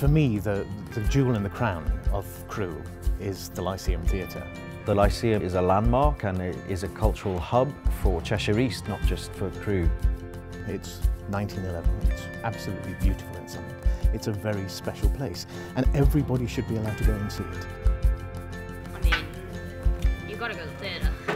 For me, the jewel in the crown of Crewe is the Lyceum Theatre. The Lyceum is a landmark and it is a cultural hub for Cheshire East, not just for Crewe. It's 1911, it's absolutely beautiful inside. It's a very special place and everybody should be allowed to go and see it. I mean, you gotta go to the theatre.